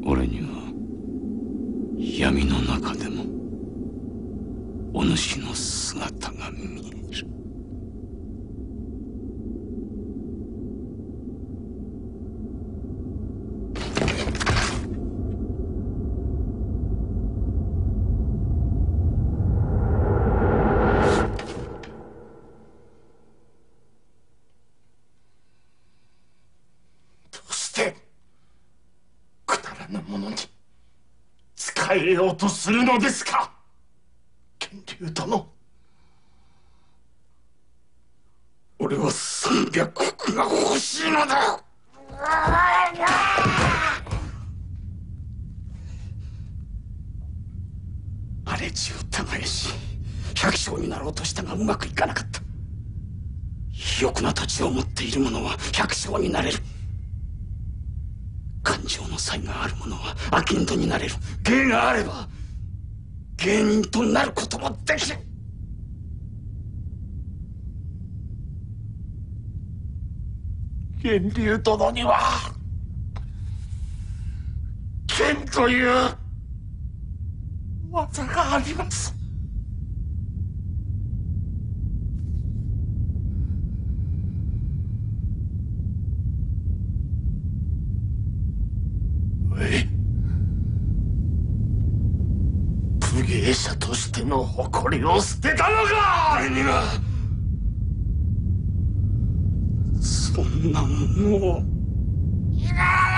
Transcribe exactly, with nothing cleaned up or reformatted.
俺には闇の中でもお主の姿が見える。 どうしてくだらぬものに使えようとするのですか、源流殿。俺は三百石が欲しいのだ。荒地を耕し百姓になろうとしたがうまくいかなかった。肥沃な土地を持っている者は百姓になれる。感情の才がある者は商人になれる。芸があれば芸人となることもできる。源流殿には剣という技があります。武芸者としての誇りを捨てたのか。俺にはそんなものをいらない。